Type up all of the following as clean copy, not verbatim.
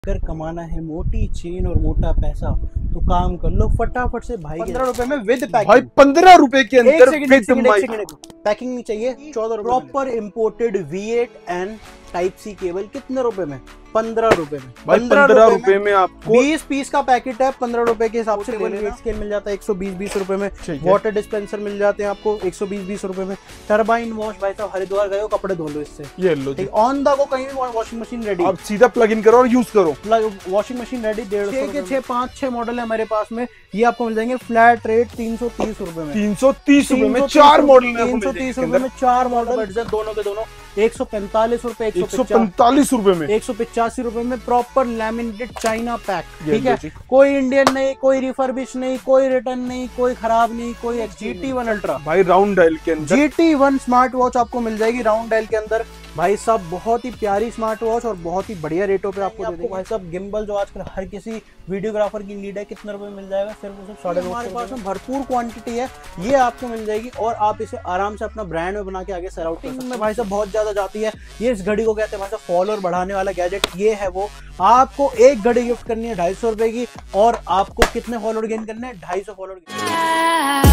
अगर कमाना है मोटी चेन और मोटा पैसा तो काम कर लो फटाफट से भाई। 15 रुपए में विद पैकिंग। भाई 15 रुपए के अंदर पैकिंग नहीं चाहिए। 14 रुपए proper imported V8 and type C cable कितने रुपए में? 15 रुपए में। भाई 15 रुपए में आपको 20 पीस का पैकेट है। 15 रुपए के हिसाब से वेट स्केल मिल जाता है 120-20 रुपए में। वाटर डिस्पेंसर मिल जाते हैं आपको 120-20 रुपए में। टरबाइन वॉश भाई साहब हरिद्वार गए हो कपड़े धो लो इससे। ये लो जी, ऑन द गो कहीं भी वॉशिंग मशीन रेडी। आप सीधा प्लग इन करो और यूज करो। वॉशिंग मशीन रेडी 150 5-6 मॉडल है हमारे पास में। ये आपको मिल जाएंगे फ्लैट रेट 330 रुपए में। 330 रुपए में 4 मॉडल 330 रुपए में 4 मॉडल दोनों के दोनों 145 रुपए 145 रुपए में 185 रुपए में प्रॉपर लैमिनेटेड चाइना पैक। ठीक है, कोई इंडियन नहीं, कोई रिफर्बिश नहीं, कोई रिटर्न नहीं, कोई खराब नहीं, कोई GT1 अल्ट्रा भाई राउंड डायल के अंदर GT1 स्मार्ट वॉच आपको मिल जाएगी राउंड डायल के अंदर। भाई साहब बहुत ही प्यारी स्मार्ट वॉच और बहुत ही बढ़िया रेटों पे आपको दे देंगे। भाई साहब गिम्बल जो आजकल हर किसी वीडियोग्राफर की नीड है कितने रुपए मिल जाएगा? सिर्फ 950 हमारे पास में भरपूर क्वांटिटी है, ये आपको मिल जाएगी और आप इसे आराम से अपना ब्रांड में बना के आगे सर आउट में भाई साहब बहुत ज्यादा जाती है। ये इस घड़ी को कहते हैं भाई साहब फॉलोअर बढ़ाने वाला गैजेट। ये है वो, आपको एक घड़ी गिफ्ट करनी है 250 रुपए की और आपको कितने फॉलोअर गेन करने हैं? 250 फॉलोअर।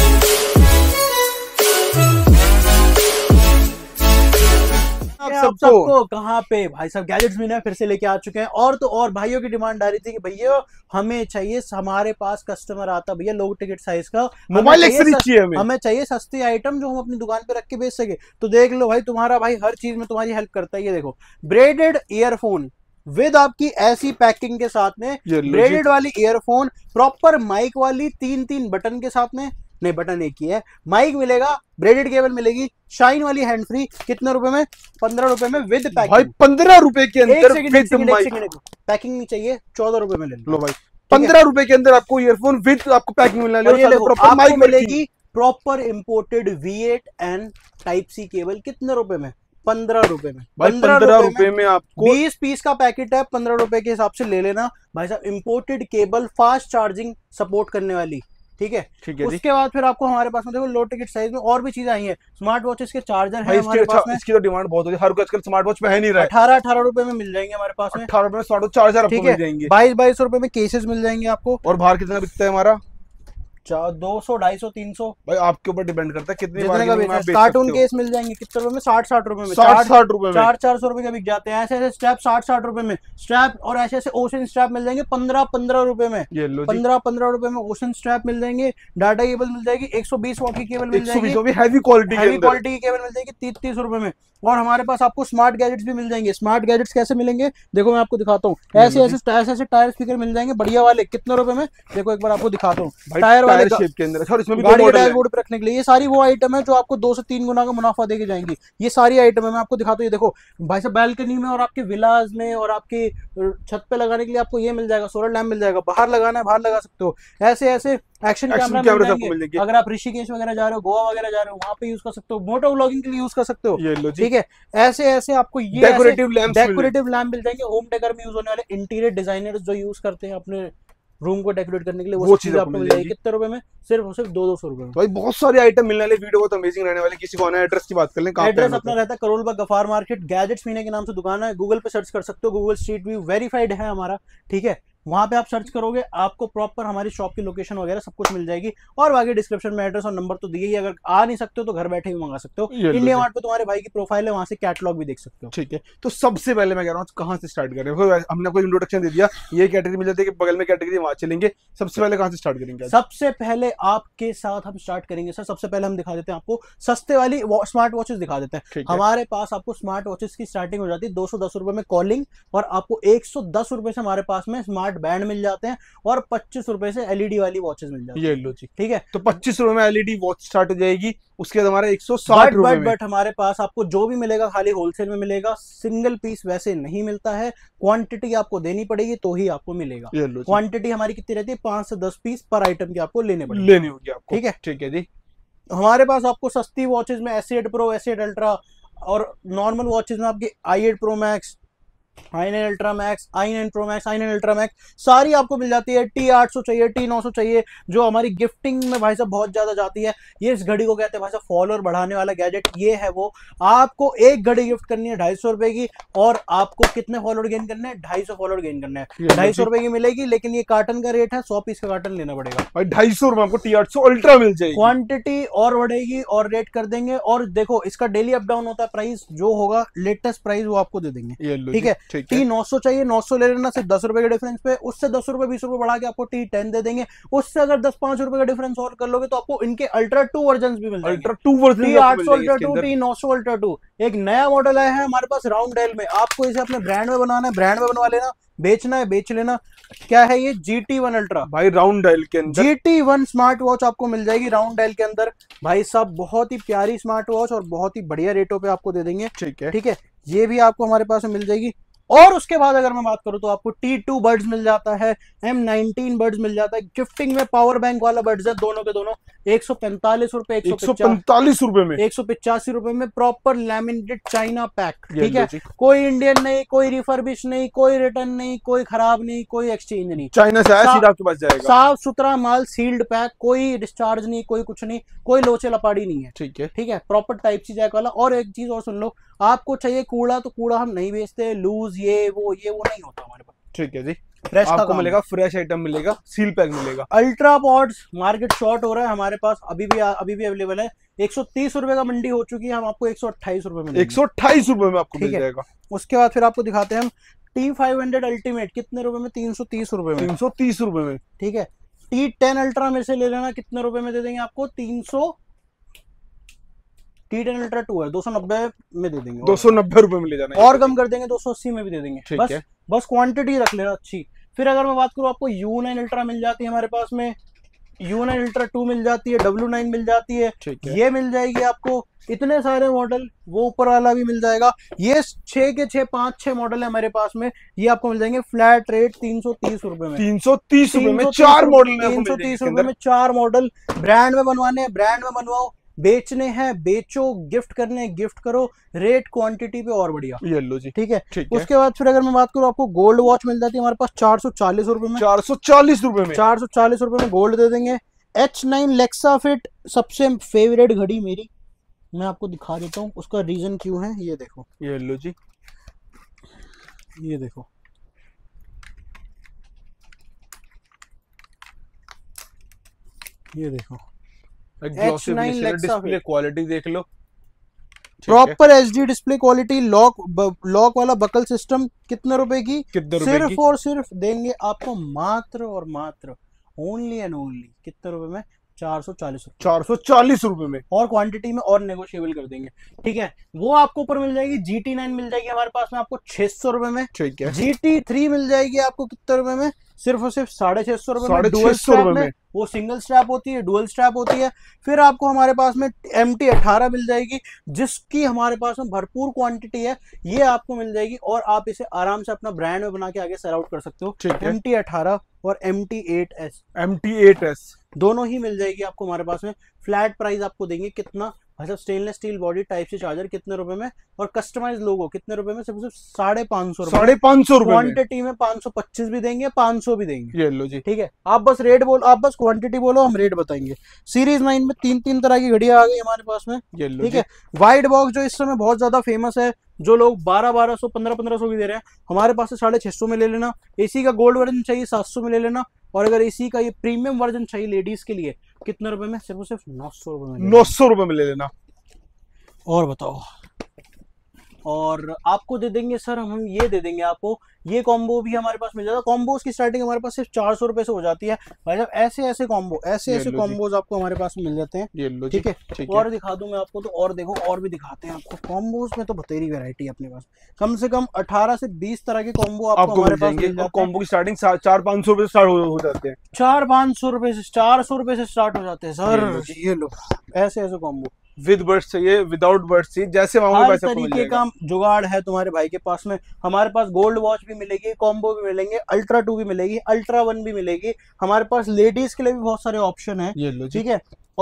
सबको कहाँ पे भाई साहब गैजेट्स भी ना फिर से लेके आ चुके हैं। और तो और भाइयों की डिमांड आ रही थी कि भैया हमें चाहिए, हमारे पास कस्टमर आता भैया लो टिकट साइज का मोबाइल एक्सेसरीज चाहिए, हमें चाहिए सस्ती आइटम जो हम अपनी दुकान पे रख के बेच सके। तो देख लो भाई तुम्हारा भाई हर चीज में तुम्हारी हेल्प करता है। ये देखो ब्रेडेड ईयरफोन विद आपकी ऐसी पैकिंग के साथ में, ब्रेडेड वाली ईयरफोन प्रॉपर माइक वाली 3 बटन के साथ में, नहीं बटन एक ही है, माइक मिलेगा, ब्रेडेड केबल मिलेगी, शाइन वाली हैंड फ्री। कितने रुपए में? 15 रुपए में विद पैकिंग। भाई 15 रुपए के अंदर पैकिंग नहीं चाहिए। 14 रुपए में ले लो भाई। 15 रुपए के अंदर आपको ईयरफोन विद आपको पैकिंग मिलने वाली है। प्रॉपर माइक मिलेगी, proper imported V8 and type C cable कितने रुपए में? 15 रुपए में। 15 रुपए में आपको 20 पीस का पैकेट है। 15 रुपए के हिसाब से ले लेना भाई साहब। Imported cable fast charging support करने वाली। ठीक है, उसके बाद फिर आपको हमारे पास में देखो लो टिकट साइज में और भी चीजें आई हैं। स्मार्ट वॉचेस के चार्जर है हमारे पास में। इसकी तो डिमांड बहुत होती है, हर कोई आजकल स्मार्ट वॉच पहन ही रहा है। 18 रुपए में मिल जाएंगे हमारे पास में। 18 रुपए में स्मार्ट वॉच चार्जर आपको मिल जाएंगे। 22 रुपए में केसेस मिल जाएंगे आपको। और बाहर कितना बिकता है हमारा? 200 250 300 भाई आपके ऊपर डिपेंड करता है कितनी कार्टून केस मिल जाएंगे। कितने रुपए में? 60 रुपए में। 60 रुपए में 400 रुपए के बिक जाते हैं। ऐसे ऐसे स्ट्रैप 60 रुपए में स्ट्रैप, और ऐसे ऐसे ओशन स्ट्रैप मिल जाएंगे 15 रुपए में। 15 रुपए में ओशन स्ट्रैप मिल जाएंगे। डाटा केबल मिल जाएगी 120 वॉट की केबल मिल जाएगी। हैवी क्वालिटी की केबल मिल जाएगी 30 रुपए में। और हमारे पास आपको स्मार्ट गैजेट्स भी मिल जाएंगे। स्मार्ट गैजेट्स कैसे मिलेंगे देखो मैं आपको दिखाता हूँ। ऐसे ऐसे टायर स्पीकर मिल जाएंगे बढ़िया वाले। कितने रुपए में? देखो एक बार आपको दिखाता हूँ। टायर वाले शेप के अंदर गाड़ी के डैशबोर्ड पे रखने के लिए। ये सारी वो आइटम है जो आपको 2 से 3 गुना का मुनाफा देके जाएंगी। ये सारी आइटम है, मैं आपको दिखाता हूँ। ये देखो भाई साहब बैल्कनी में और आपके विलाज में और आपके छत पे लगाने के लिए आपको ये मिल जाएगा, सोलर लैम्प मिल जाएगा। बाहर लगाना है बाहर लगा सकते हो। ऐसे ऐसे एक्शन कैमरा मिल जाएंगे। अगर आप ऋषिकेश वगैरह जा रहे हो, गोवा वगैरह जा रहे हो, वहां पे यूज कर सकते हो। मोटो व्लॉगिंग के लिए यूज कर सकते हो। ठीक है, ऐसे ऐसे आपको ये डेकोरेटिव लैम्प मिल जाएंगे। होम डेकोर में यूज होने वाले इंटीरियर डिजाइनर्स जो यूज करते हैं अपने रूम को डेकोरेट करने के लिए, वो चीज आपको मिल जाएगी। कितने रुपए में? सिर्फ 200 रुपए में। भाई बहुत सारे आइटम मिलने वाले, वीडियो बहुत अमेजिंग रहने वाले। किसी को आना एड्रेस की बात कर लें, एड्रेस अपना रहता है करोल बाग गफार मार्केट। गैजेट्स मीना के नाम से दुकान है, गूगल पे सर्च कर सकते हो। गूगल स्ट्रीट व्यू वेरीफाइड है हमारा। ठीक है, वहां पे आप सर्च करोगे आपको प्रॉपर हमारी शॉप की लोकेशन वगैरह सब कुछ मिल जाएगी। और बाकी डिस्क्रिप्शन में एड्रेस और नंबर तो दिए ही। अगर आ नहीं सकते हो तो घर बैठे ही मंगा सकते हो। इंडिया मार्ट पे तुम्हारे भाई की प्रोफाइल है, वहां से कैटलॉग भी देख सकते हो। ठीक है, तो सबसे पहले मैं कह रहा हूँ कहाँ से स्टार्ट करें? हमने कोई इंट्रोडक्शन दे दिया, ये कैटेगरी मिल जाती है कि बगल में कैटेगरी वहां चलेंगे। सबसे पहले कहाँ से स्टार्ट करेंगे? सबसे पहले आपके साथ हम स्टार्ट करेंगे सर। सबसे पहले हम दिखा देते हैं आपको सस्ते वाली स्मार्ट वॉचेस दिखा देते हैं। हमारे पास आपको स्मार्ट वॉचेस की स्टार्टिंग हो जाती है 210 रुपए में कॉलिंग, और आपको 110 रुपए से हमारे पास में स्मार्ट बैंड मिल जाते हैं, और 25 रुपए से एलईडी वाली वॉचेस मिल जाती है। ये लो जी, ठीक है, तो 25 रुपए में एलईडी वॉच स्टार्ट हो जाएगी। उसके बाद हमारा 160 रुपए में। बट हमारे पास आपको जो भी मिलेगा खाली होलसेल में मिलेगा। सिंगल पीस वैसे नहीं मिलता है, क्वांटिटी आपको देनी पड़ेगी तो ही आपको मिलेगा। क्वांटिटी हमारी कितनी रहती है? 5 से 10 पीस पर आइटम की आपको लेनी होगी आपको। ठीक है, ठीक है जी। हमारे पास आपको सस्ती वॉचेस में S8 Pro, S8 अल्ट्रा, और नॉर्मल वॉचेस में आपकी i8 Pro Max, i9 ultra max, i9 pro max, i9 ultra max सारी आपको मिल जाती है। T800 चाहिए, T900 चाहिए, जो हमारी गिफ्टिंग में भाई साहब बहुत ज्यादा जाती है। ये इस घड़ी को कहते हैं भाई साहब फॉलोअर बढ़ाने वाला गैजेट, ये है वो। आपको एक घड़ी गिफ्ट करनी है 250 रुपए की, और आपको कितने फॉलोअर गेन करने हैं? 250 फॉलोअर गेन करने हैं। 250 रुपए की मिलेगी, लेकिन ये कार्टन का रेट है, 100 पीस का कार्टन लेना पड़ेगा भाई। 250 रुपए आपको T800 अल्ट्रा मिल जाएगी। क्वांटिटी और बढ़ेगी और रेट कर देंगे। और देखो इसका डेली अप डाउन होता है, प्राइस जो होगा लेटेस्ट प्राइस वो आपको दे देंगे, ठीक है। T900 चाहिए, 900 ले लेना, सिर्फ 10 रुपए के डिफरेंस पे। उससे 10 रुपए 20 रुपए बढ़ा के आपको T10 दे देंगे। उससे अगर 10-5 रुपए का डिफरेंस और कर लोगे तो आपको इनके अल्ट्रा 2 वर्जन भी मिल जाएंगे। Ultra 2 version, T800 ultra 2, T900 ultra 2। एक नया मॉडल आया है हमारे पास राउंड डायल में, आपको इसे अपने ब्रांड में बनाना है, ब्रांड में बनवा लेना, बेचना है बेच लेना। क्या है ये? GT1 अल्ट्रा भाई, राउंड डायल के अंदर GT1 स्मार्ट वॉच आपको मिल जाएगी राउंड डायल के अंदर। भाई साहब बहुत ही प्यारी स्मार्ट वॉच और बहुत ही बढ़िया रेटों पे आपको दे देंगे, ठीक है। ये भी आपको हमारे पास मिल जाएगी। और उसके बाद अगर मैं बात करूं तो आपको T2 बर्ड्स मिल जाता है, M19 बर्ड्स मिल जाता है। गिफ्टिंग में पावर बैंक वाला बर्ड्स है, दोनों के दोनों 145 रुपए, 145 रुपए में, 185 रुपए में प्रॉपर लैमिनेटेड चाइना पैक, ठीक है। कोई इंडियन नहीं, कोई रिफर्बिश नहीं, कोई रिटर्न नहीं, कोई खराब नहीं, कोई एक्सचेंज नहीं, चाइना से आया सीधा आपके पास जाएगा। साफ सुथरा माल, सील्ड पैक, कोई डिस्चार्ज नहीं, कोई कुछ नहीं, कोई लोचे लपाड़ी नहीं है, ठीक है। प्रॉपर टाइप सी जैक वाला। और एक चीज और सुन लो, आपको चाहिए कूड़ा तो कूड़ा हम नहीं बेचते, लूज ये वो नहीं होता हमारे पास, ठीक है जी। फ्रेश आपको मिलेगा, फ्रेश आइटम मिलेगा, सील पैक मिलेगा। अल्ट्रा पॉड्स मार्केट शॉर्ट हो रहा है, हमारे पास अभी भी अवेलेबल है। 130 रुपए का मंडी हो चुकी है, हम आपको 128 रुपए में, 128 रुपए में आपको मिल जाएगा। उसके बाद फिर आपको दिखाते हैं हम T500 अल्टीमेट, कितने रुपए में? 330 रुपए में, 330 रुपए में, ठीक है। T10 अल्ट्रा में से ले लेना, कितने रुपए में दे देंगे आपको? 300। T10 अल्ट्रा 2 है, 290 में दे देंगे, 290 रुपए में ले जाना, और कम कर देंगे, 280 में भी दे देंगे, बस क्वांटिटी रख लेना अच्छी। फिर अगर मैं बात करूं, आपको U9 अल्ट्रा मिल जाती है हमारे पास में, U9 अल्ट्रा 2 मिल जाती है, W9 मिल जाती है, ये मिल जाएगी आपको। इतने सारे मॉडल, वो ऊपर वाला भी मिल जाएगा। ये 6 के 6 5-6 मॉडल है हमारे पास में, ये आपको मिल जाएंगे फ्लैट रेट 330 रुपए में। 330 रुपए में 4 मॉडल, 330 रुपए में 4 मॉडल। ब्रांड में बनवाने हैं ब्रांड में बनवाओ, बेचने हैं बेचो, गिफ्ट करने हैं गिफ्ट करो, रेट क्वांटिटी पे और बढ़िया, ये लो जी, ठीक है। उसके बाद फिर अगर मैं बात करूं, आपको गोल्ड वॉच मिल जाती है हमारे पास 440 रुपए में, 440 रुपए में, 440 रुपए में गोल्ड दे देंगे। H9 लेक्सा फिट सबसे फेवरेट घड़ी मेरी, मैं आपको दिखा देता हूँ उसका रीजन क्यों है। ये देखो, ये लो जी, ये देखो, ये देखो, H9 लेक्सा डिस्प्ले क्वालिटी देख लो, proper HD display quality, lock वाला बकल सिस्टम। कितने रुपए की? सिर्फ और सिर्फ देंगे आपको मात्र और मात्र, ओनली एंड ओनली, कितने रुपए में? 440 रुपए में, और क्वांटिटी में और नेगोशिएबल कर देंगे, ठीक है। वो आपको ऊपर मिल जाएगी। GT9 मिल जाएगी हमारे पास में आपको 600 रुपए में, ठीक है। GT3 मिल जाएगी आपको कितने रुपए में? सिर्फ और सिर्फ 650 रुपए में, 650 रुपए में। वो सिंगल स्ट्रैप होती है, डुअल स्ट्रैप होती है। फिर आपको हमारे पास में MT18 मिल जाएगी, जिसकी हमारे पास में भरपूर क्वांटिटी है, ये आपको मिल जाएगी। और आप इसे आराम से अपना ब्रांड में बना के आगे सेल आउट कर सकते हो। MT18 और MT8S दोनों ही मिल जाएगी आपको हमारे पास में। फ्लैट प्राइस आपको देंगे कितना? अच्छा, स्टेनलेस स्टील बॉडी टाइप से चार्जर कितने रुपए में, और कस्टमाइज लोगो कितने रुपए में? सिर्फ 550 रुपए, 550 रुपए। क्वांटिटी में 525 भी देंगे, 500 भी देंगे, ये लो जी, ठीक है। आप बस रेट बोलो, आप बस क्वांटिटी बोलो, हम रेट बताएंगे। सीरीज 9 में 3 तरह की घड़ियां आ गई हमारे पास में, ठीक है। वाइड बॉक्स जो इस समय बहुत ज्यादा फेमस है, जो लोग 1200 1500 भी दे रहे हैं, हमारे पास से 650 में ले लेना। एसी का गोल्ड वर्जन चाहिए 700 में ले लेना। और अगर एसी का ये प्रीमियम वर्जन चाहिए लेडीज के लिए, कितने रुपए में? सिर्फ 900 रुपए में, 900 रुपए में ले लेना। और बताओ, और आपको दे देंगे सर हम ये दे देंगे आपको, ये कॉम्बो भी हमारे पास मिल जाता है। कॉम्बोज की स्टार्टिंग हमारे पास सिर्फ 400 रुपए से हो जाती है भाई साहब। ऐसे कॉम्बोज आपको हमारे पास मिल जाते हैं, ठीक है। और दिखा दूं मैं आपको तो, और देखो और भी दिखाते हैं आपको। कॉम्बोज में तो बतेरी वैरायटी है अपने पास, कम से कम 18 से 20 तरह के कॉम्बो आपको हमारे पास मिल जाते हैं। कॉम्बो की स्टार्टिंग 400-500 रुपए से स्टार्ट हो जाते हैं, 400-500 रुपए से 400 रुपए से स्टार्ट हो जाते हैं सर। ये लो, ऐसे कॉम्बो विद बर्ड्स चाहिए, विदाउट बर्ड्स चाहिए, जैसे हर तरीके का जुगाड़ है तुम्हारे भाई के पास में। हमारे पास गोल्ड वॉच भी मिलेगी, कॉम्बो भी मिलेंगे, अल्ट्रा 2 भी मिलेगी, अल्ट्रा 1 भी मिलेगी। हमारे पास लेडीज के लिए भी बहुत सारे ऑप्शन है, ठीक है। और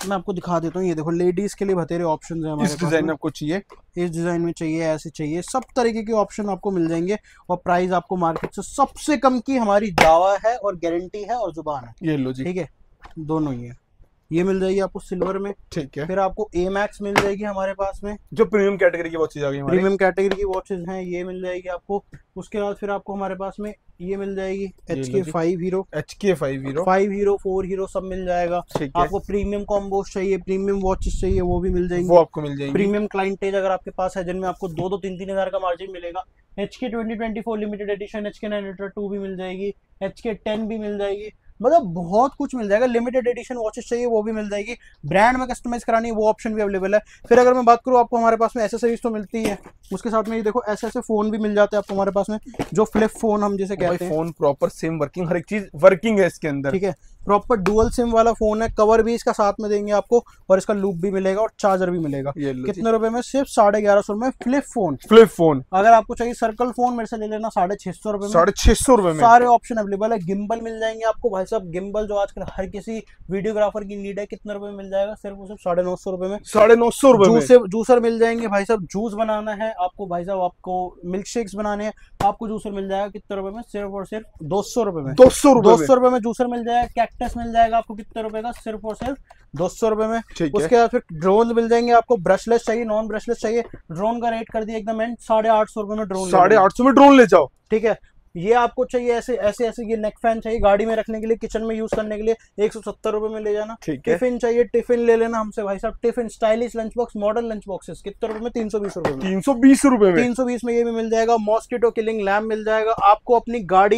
मैं आपको दिखा देता हूँ, ये देखो लेडीज के लिए बतेरे ऑप्शन है हमारे इस पास डिजाइन में। में आपको चाहिए, इस डिजाइन में चाहिए, ऐसे चाहिए, सब तरीके के ऑप्शन आपको मिल जाएंगे। और प्राइस आपको मार्केट से सबसे कम की हमारी दावा है और गारंटी है और जुबान है। ये लो जी, ठीक है, दोनों ही है। ये मिल जाएगी आपको सिल्वर में। ठीक है। फिर आपको ए मैक्स मिल जाएगी हमारे पास में, जो प्रीमियम कैटेगरी की वॉचेज आ गई हमारी, प्रीमियम कैटेगरी की वॉचेज हैं, ये मिल जाएगी आपको। उसके बाद फिर आपको हमारे पास में ये मिल जाएगी ये एच लो के जी। 5 hero, HK5 hero, 5 hero, 4 hero सब मिल जाएगा। ठीक है। आपको प्रीमियम कॉम्बोज चाहिए, प्रीमियम वॉचेस चाहिए, वो भी मिल वो जाएंगे। आपको मिल जाएंगी। प्रीमियम क्लाइंटेज अगर आपके पास है, जिनमें आपको 2-3 हजार का मार्जिन मिलेगा, HK 2024 limited edition, HK 9 Ultra 2 भी मिल जाएगी, HK 10 भी मिल जाएगी, मतलब बहुत कुछ मिल जाएगा। लिमिटेड एडिशन वॉचेस चाहिए वो भी मिल जाएगी, ब्रांड में कस्टमाइज करानी है वो ऑप्शन भी अवेलेबल है। फिर अगर मैं बात करूँ, आपको हमारे पास में एसेसरीज तो मिलती है, उसके साथ में ये देखो ऐसे फोन भी मिल जाते हैं आपको हमारे पास में, जो फ्लिप फोन हम जिसे कहते हैं। फोन प्रॉपर सेम वर्किंग, हर एक चीज वर्किंग है इसके अंदर। ठीक है, प्रॉपर डुअल सिम वाला फोन है, कवर भी इसका साथ में देंगे आपको, और इसका लूप भी मिलेगा और चार्जर भी मिलेगा। ये लो जी। कितने रुपए में? सिर्फ 1150 में फ्लिप फोन। फ्लिप फोन अगर आपको चाहिए सर्कल फोन, मेरे से ले लेना 650 रुपए में। 650 रुपए में सारे ऑप्शन अवेलेबल है। गिम्बल मिल जाएंगे आपको भाई साहब, गिम्बल जो आजकल हर किसी वीडियोग्राफर की नीड है, कितने रुपए में मिल जाएगा? सिर्फ और सिर्फ 950 रुपए में। 950 रुपए में। जूसर मिल जाएंगे भाई साहब, जूस बनाना है आपको भाई साहब, आपको मिल्क शेक्स बनाने हैं, आपको जूसर मिल जाएगा कितने रुपए में? सिर्फ और सिर्फ 200 रुपए में। 200 रुपए 200 रुपए में जूसर मिल जाएगा। कैक्टस मिल जाएगा आपको कितने रुपए का? सिर्फ और सिर्फ 200 रुपए में। ठीक है। उसके बाद फिर ड्रोन मिल जाएंगे आपको। ब्रशलेस चाहिए, नॉन ब्रशलेस चाहिए, ड्रोन का रेट कर दिया एकदम एंड 850 रुपए में ड्रोन। 850 में ड्रोन ले जाओ। ठीक है, ये आपको चाहिए ऐसे ऐसे ऐसे, ये नेक फैन चाहिए गाड़ी में रखने के लिए, किचन में यूज करने के लिए, 170 रुपए में ले जाना। ठीक है। टिफिन चाहिए, टिफिन ले लेना हमसे भाई साहब। Tiffin stylish lunch box, modern lunch boxes कितने रुपए में? 320 रुपए में। 320 रुपए में। 320 में ये भी मिल जाएगा। मॉस्किटो किलिंग लैम्प मिल जाएगा आपको। अपनी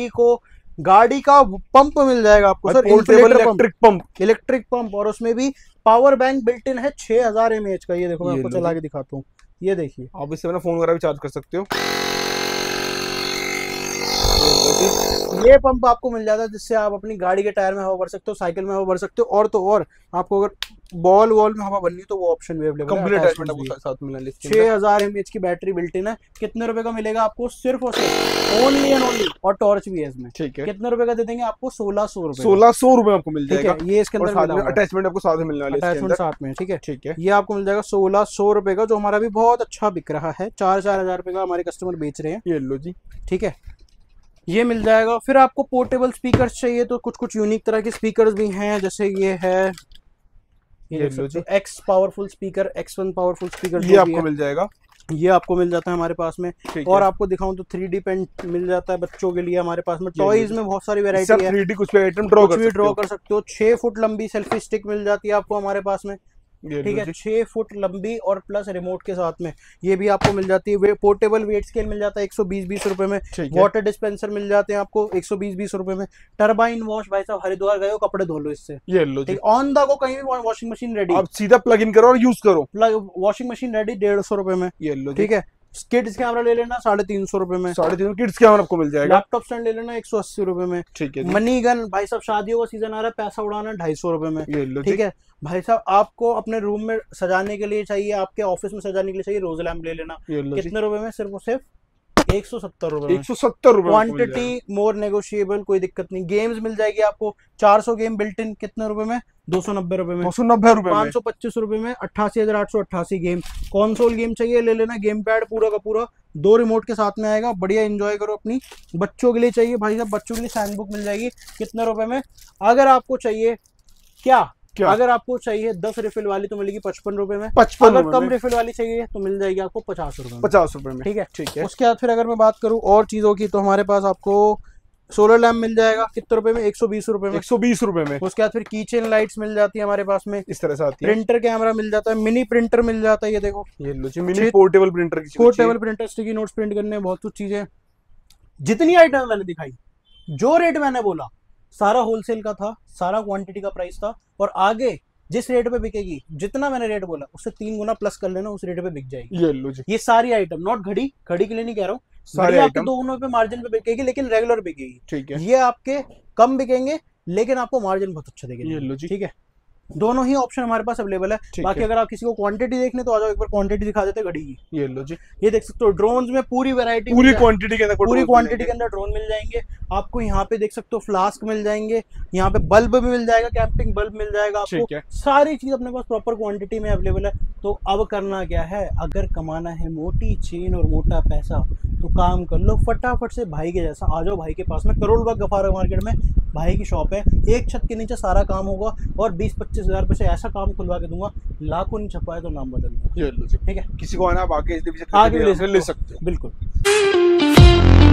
गाड़ी का पंप मिल जाएगा आपको sir, portable electric pump. Electric pump, और उसमें भी पावर बैंक बिल्ट इन है 6000 mAh का। ये देखो मैं ये आपको लो चला के दिखाता हूँ, ये देखिए। आप इससे अपना फोन वगैरह भी चार्ज कर सकते हो। ये पंप आपको मिल जाता है, जिससे आप अपनी गाड़ी के टायर में हवा भर सकते हो, साइकिल में हवा भर सकते हो, और तो और आपको अगर बॉल वॉल में हवा भरनी है तो वो ऑप्शन भी अवेलेबल है। कंप्लीट अटैचमेंट आपको साथ मिलना है। 6000 mAh की बैटरी बिल्ट इन है। कितने रुपए का मिलेगा आपको? सिर्फ और सिर्फ ओनली एंड ओनली, और टॉर्च भी है इसमें। ठीक है। कितने रुपए का दे देंगे आपको? 1600 रुपए। 1600 रुपए आपको मिल ठीक जाएगा। है, ये इसके और अंदर साथ मिला में हुआ है। अटैचमेंट आपको साथ में मिलने वाले हैं इसके अटैचमेंट अंदर। साथ में। ठीक है, ठीक है। ये आपको मिल जाएगा 1600 रुपए का, जो हमारा भी बहुत अच्छा बिक रहा है। 4-4000 रुपए का हमारे कस्टमर बेच रहे हैं। ये लो जी। ठीक है, ये मिल जाएगा। फिर आपको पोर्टेबल स्पीकर्स चाहिए तो कुछ कुछ यूनिक तरह के स्पीकर्स भी हैं, जैसे ये है, ये लो जी। X powerful speaker, X1 powerful speaker, ये आपको मिल जाएगा। ये आपको मिल जाता है हमारे पास में। ठीक और है। आपको दिखाऊं तो 3D पेन मिल जाता है बच्चों के लिए हमारे पास में। ये टॉयज में बहुत सारी इससे आप वैरायटी है, 3D कुछ भी आइटम ड्रॉ कुछ कर भी सकते ड्रॉ हो। कर सकते हो। 6 फुट लंबी सेल्फी स्टिक मिल जाती है आपको हमारे पास में। ये ठीक लो है, जी। 6 फुट लंबी और प्लस रिमोट के साथ में, ये भी आपको मिल जाती है। पोर्टेबल वेट स्केल मिल जाता है 120-20 रुपए में। ठीक है। वाटर डिस्पेंसर मिल जाते हैं आपको 120-20 रुपए में। टरबाइन वॉश, भाई साहब हरिद्वार गए हो, कपड़े धो लो इससे। ये लो जी। ठीक, ऑन द गो कहीं भी वॉशिंग मशीन रेडी, आप सीधा प्लग इन करो और यूज करो। वॉशिंग मशीन रेडी 150 रुपए में। ये लो जी। ठीक है, किड्स कैमरा ले लेना 350 रुपए में। 350 किड्स कैमरा आपको मिल जाएगा। लैपटॉप स्टैंड ले लेना 180 रुपए में। ठीक है जी। मनी गन, भाई साहब शादियों का सीजन आ रहा है, पैसा उड़ाना 250 रुपए में। ये लो जी। ठीक है भाई साहब, आपको अपने रूम में सजाने के लिए चाहिए, आपके ऑफिस में सजाने के लिए चाहिए, रोज लैम्प ले लेना। ये लो जी। कितने रुपए में? सिर्फ और सिर्फ 170 रुपए में। 170 रुपए। क्वांटिटी मोर नेगोशिएबल, कोई दिक्कत नहीं। गेम्स मिल जाएगी आपको 400 गेम बिल्ट इन, कितने रुपए में? 290 रुपए में। 290 रुपए में। 525 रुपए में 88,888 गेम। कंसोल गेम चाहिए ले लेना, गेम पैड पूरा का पूरा 2 रिमोट के साथ में आएगा, बढ़िया एंजॉय करो अपनी। बच्चों के लिए चाहिए भाई साहब, बच्चों के लिए सैंड बुक मिल जाएगी कितने रुपए में? अगर आपको चाहिए क्या अगर आपको चाहिए 10 रिफिल वाली तो मिलेगी 55 रुपए में। 55 अगर कम रिफिल वाली चाहिए तो मिल जाएगी आपको 50 रुपए में। 50 रुपए में। ठीक है। ठीक है। उसके बाद फिर अगर मैं बात करूं और चीजों की, तो हमारे पास आपको सोलर लैम्प मिल जाएगा कितने रुपए में? 120 रुपए में। 120 रुपए में। उसके बाद फिर कीचेन लाइट्स मिल जाती है हमारे पास में। इस तरह से आती है। प्रिंटर कैमरा मिल जाता है, मिनी प्रिंटर मिल जाता है, ये देखो ये लो जी। मिनी पोर्टेबल प्रिंटर की portable printer, sticky notes print करने, बहुत कुछ चीजें। जितनी आइटम मैंने दिखाई, जो रेट मैंने बोला, सारा होलसेल का था, सारा क्वांटिटी का प्राइस था। और आगे जिस रेट पे बिकेगी, जितना मैंने रेट बोला उससे 3 गुना प्लस कर लेना, उस रेट पे बिक जाएगी। ये लो जी। ये सारी आइटम, नॉट घड़ी के लिए नहीं कह रहा हूँ, सारे घड़ी आपके आइटम 2 गुनों पे मार्जिन पे बिकेगी, लेकिन रेगुलर बिकेगी। ठीक है। ये आपके कम बिकेंगे, लेकिन आपको मार्जिन बहुत अच्छा देगा। ये लो जी। ठीक है, दोनों ही ऑप्शन हमारे पास अवेलेबल है। ठीक बाकी है। अगर आप किसी को क्वांटिटी देखने तो आ जाओ, एक बार क्वांटिटी दिखा देते घड़ी की। ये लो जी, ये देख सकते हो ड्रोन्स में पूरी वैरायटी, पूरी क्वांटिटी के अंदर पूरी drones क्वांटिटी मिलेंगे। के अंदर ड्रोन मिल जाएंगे आपको। यहाँ पे देख सकते हो फ्लास्क मिल जाएंगे, यहाँ पे बल्ब भी मिल जाएगा, कैंपिंग बल्ब मिल जाएगा आपको। ठीक है। सारी चीज अपने पास प्रॉपर क्वांटिटी में अवेलेबल है। तो अब करना क्या है, अगर कमाना है मोटी चेन और मोटा पैसा तो काम कर लो फटाफट से भाई के जैसा, आ जाओ भाई के पास में, करोल बाग गफारा मार्केट में भाई की शॉप है। एक छत के नीचे सारा काम होगा और 20-25 हज़ार रुपए से ऐसा काम खुलवा के दूंगा, लाखों नहीं छपाए तो नाम बदल दूंगा। ये लो जी, ठीक है, किसी को आना आप आगे आगे भी ले सकते हो। बिल्कुल।